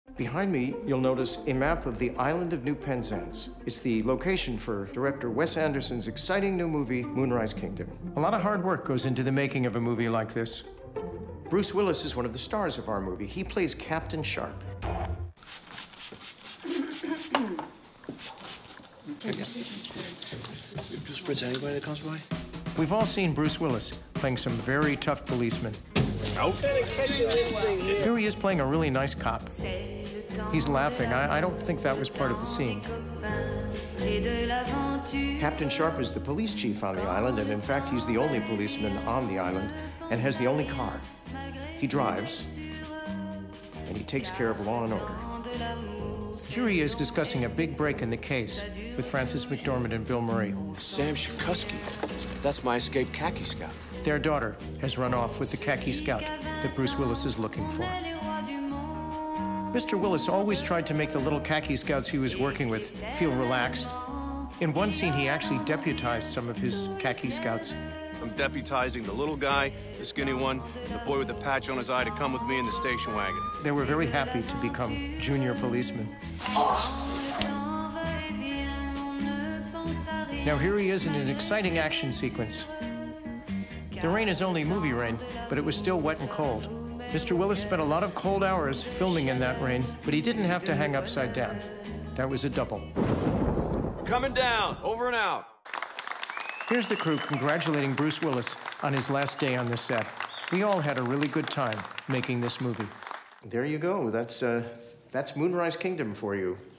Behind me, you'll notice a map of the island of New Penzance. It's the location for director Wes Anderson's exciting new movie, Moonrise Kingdom. A lot of hard work goes into the making of a movie like this. Bruce Willis is one of the stars of our movie. He plays Captain Sharp. Take your just spritz anybody that comes by. We've all seen Bruce Willis playing some very tough policemen. Here he is playing a really nice cop. He's laughing. I don't think that was part of the scene. Captain Sharp is the police chief on the island, and in fact, he's the only policeman on the island and has the only car. He drives, and he takes care of law and order. Here he is discussing a big break in the case with Frances McDormand and Bill Murray. Sam Shakusky. That's my escaped Khaki Scout. Their daughter has run off with the Khaki Scout that Bruce Willis is looking for. Mr. Willis always tried to make the little Khaki Scouts he was working with feel relaxed. In one scene, he actually deputized some of his Khaki Scouts. I'm deputizing the little guy, the skinny one, and the boy with the patch on his eye to come with me in the station wagon. They were very happy to become junior policemen. Now here he is in an exciting action sequence. The rain is only movie rain, but it was still wet and cold. Mr. Willis spent a lot of cold hours filming in that rain, but he didn't have to hang upside down. That was a double. Coming down, over and out. Here's the crew congratulating Bruce Willis on his last day on the set. We all had a really good time making this movie. There you go. That's Moonrise Kingdom for you.